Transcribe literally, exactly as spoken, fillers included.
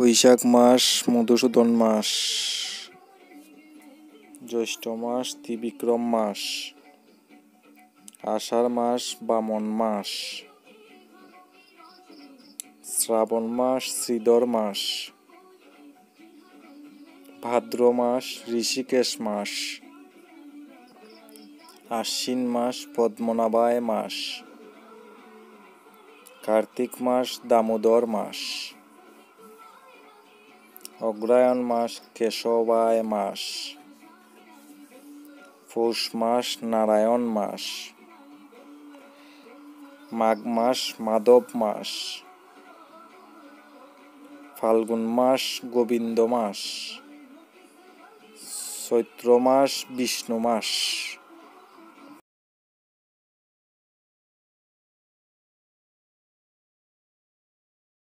বৈশাখ মাস মধুসূদন মাস, জ্যৈষ্ঠ মাস ত্রিবিক্রম মাস, আষাঢ় মাস বামন মাস, শ্রাবণ মাস শ্রীধর মাস, ভাদ্র মাস ঋষিকেশ মাস, আশ্বিন মাস পদ্মনাভায় মাস, কার্তিক মাস দামোদর মাস, অগ্রহায়ণ মাস কেশবায় মাস, পৌষ মাস নারায়ণ মাস, মাঘ মাস মাধব মাস, ফাল্গুন মাস গোবিন্দ মাস, চৈত্র মাস বিষ্ণু মাস।